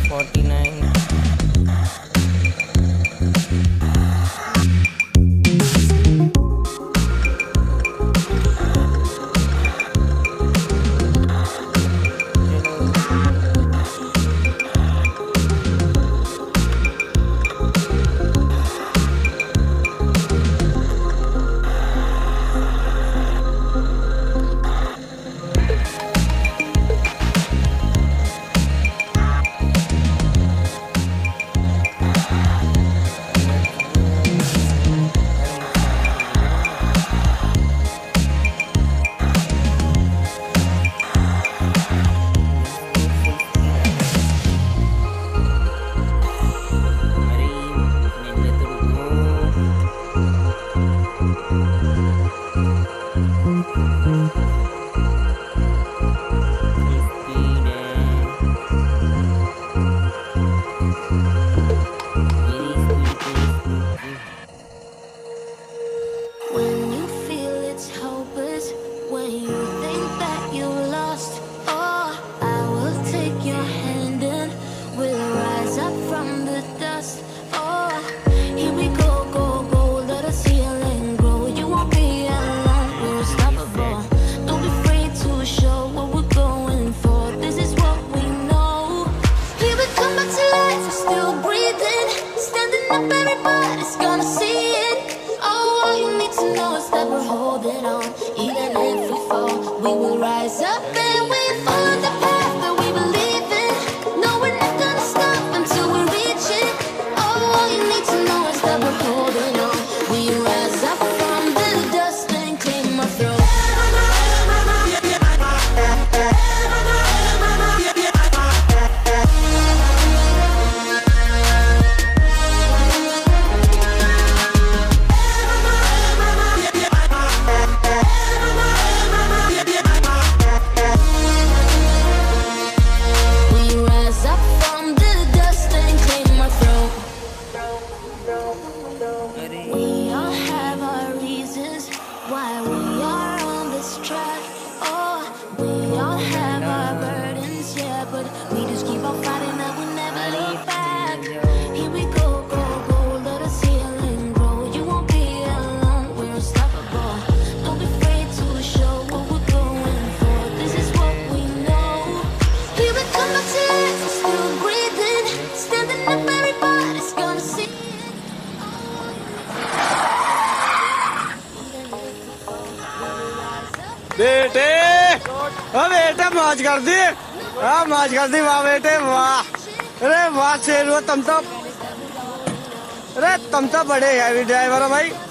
49. When you feel it's hopeless, when you think that you're lost, oh, I will take your hand and we'll rise up from the dust. Oh, here we go, go, go, let us heal and grow. You won't be alone, we're unstoppable. Don't be afraid to show what we're going for. This is what we know. Here we come back to life, we're still breathing. Standing up, everybody's gonna see it. Oh, all you need to know is that we're holding on. Even if we fall, we will rise up and we follow the path that we believe in. No, we're not gonna stop until we reach it. Oh, all you need to know is that we're holding on. We rise up from the dust and claim our throne. We all have our reasons why we are on this track. Oh, we all have our burdens, yeah, but we just keep on fighting and we never look back. Here we go, go, go, let us heal and grow. You won't be alone, we're unstoppable. Don't be afraid to show what we're going for. This is what we know. Here we come back to life, we're still breathing. Standing up, everybody's gonna see. बेटे ओ बेटे मौज कर दी। हाँ मौज कर दी, वाह बेटे वाह। अरे वाह शेर, तुम तो बड़े हैवी ड्राइवर हो भाई।